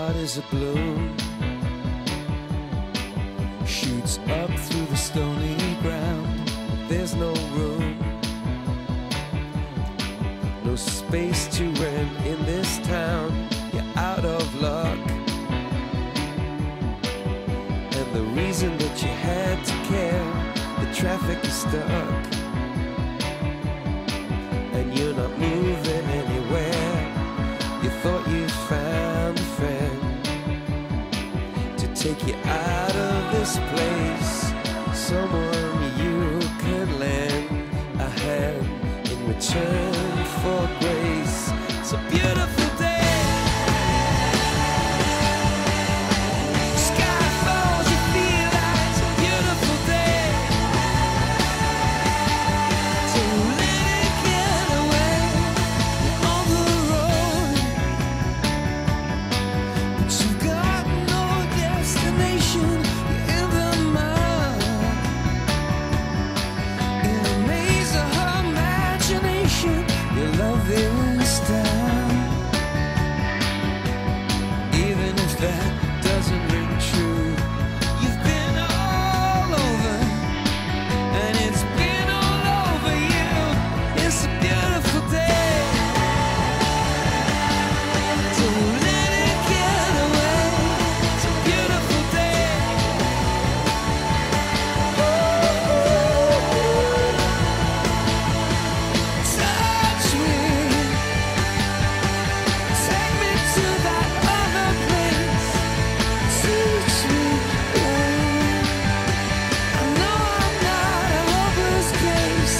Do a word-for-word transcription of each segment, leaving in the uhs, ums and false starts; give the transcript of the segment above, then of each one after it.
heart is a balloon, shoots up through the stony ground. There's no room, no space to rent in this town. You're out of luck, and the reason that you had to care, the traffic is stuck, and you're not moving anywhere. You thought you found a friend to take you out of this place, someone you could lend a hand in return for grace. It's a beautiful day. Sky falls, you feel like it's a beautiful day. Don't let it get away. You're on the road, but you've got no destination. You're in the mud, in a maze of her imagination. Your love is down, even if that doesn't ring true. You've been all over, and it's been all over you. It's a beautiful day. Don't let it get away. It's a beautiful day. Touch me, take me to that other place. Teach me, babe. I know I'm not a hopeless case.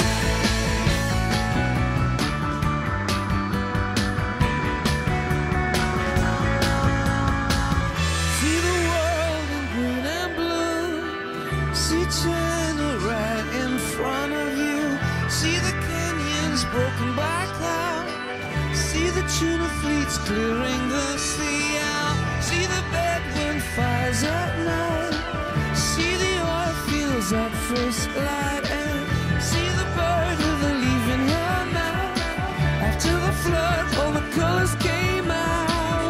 See the world in green and blue. See China right in front of you. See the canyons broken by cloud. See the tuna fleets clearing the sea out. See the bedroom fires at night. See the oil fields at first light. And see the bird with a leaf in her mouth. After the flood, all the colors came out.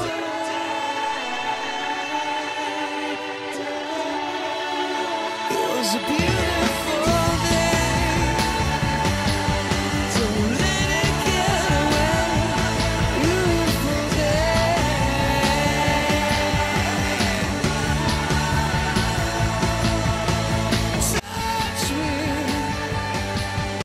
It was a beautiful